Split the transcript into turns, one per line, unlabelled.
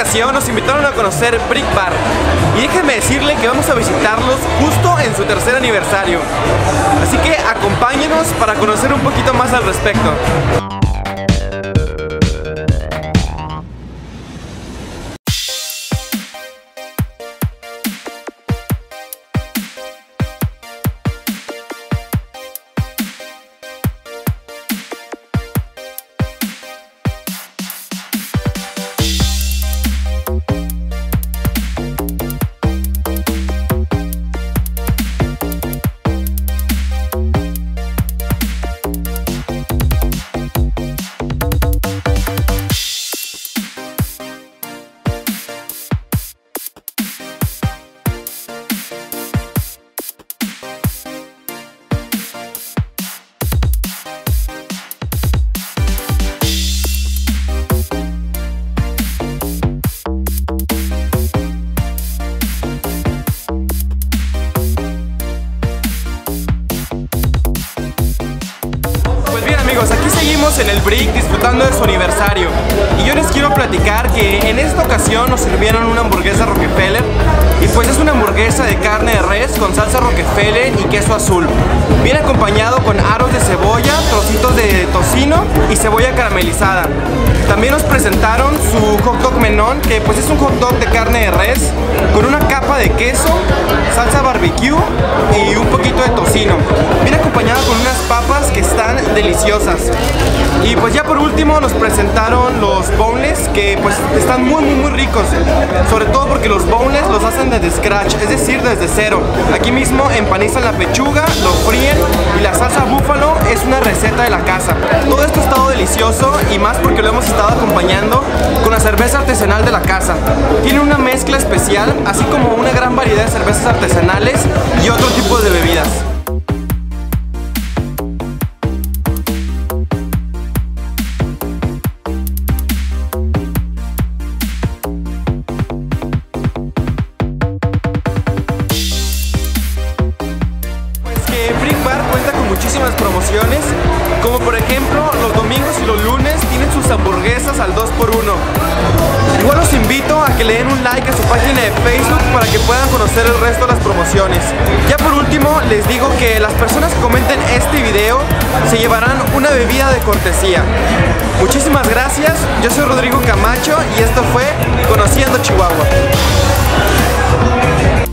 ocasión nos invitaron a conocer Brick Bar y déjenme decirle que vamos a visitarlos justo en su tercer aniversario. Así que acompáñenos para conocer un poquito más al respecto. Aquí seguimos en el Brick disfrutando de su aniversario y yo les quiero platicar que en esta ocasión nos sirvieron una hamburguesa Rockefeller y pues es una hamburguesa de carne de res con salsa Rockefeller y queso azul. Viene acompañado con aros de cebolla, trocitos de tocino y cebolla caramelizada. También nos presentaron su hot dog menón, que pues es un hot dog de carne de res con una capa de queso, salsa barbecue y un poquito de tocino. Viene acompañado con unas papas que están deliciosas. Y pues ya por último nos presentaron los boneless, que pues están muy ricos, sobre todo porque los boneless los hacen desde scratch, es decir, desde cero. Aquí mismo empanizan la pechuga, lo fríen y la salsa búfalo es una receta de la casa. Todo esto ha estado delicioso y más porque lo hemos estado acompañando con la cerveza artesanal de la casa. Tiene una mezcla especial, así como una gran variedad de cervezas artesanales y otro tipo de bebidas. Brick Bar cuenta con muchísimas promociones, como por ejemplo los domingos y los lunes tienen sus hamburguesas al 2x1. Igual los invito a que le den un like a su página de Facebook para que puedan conocer el resto de las promociones. Ya por último les digo que las personas que comenten este video se llevarán una bebida de cortesía. Muchísimas gracias, yo soy Rodrigo Camacho y esto fue Conociendo Chihuahua.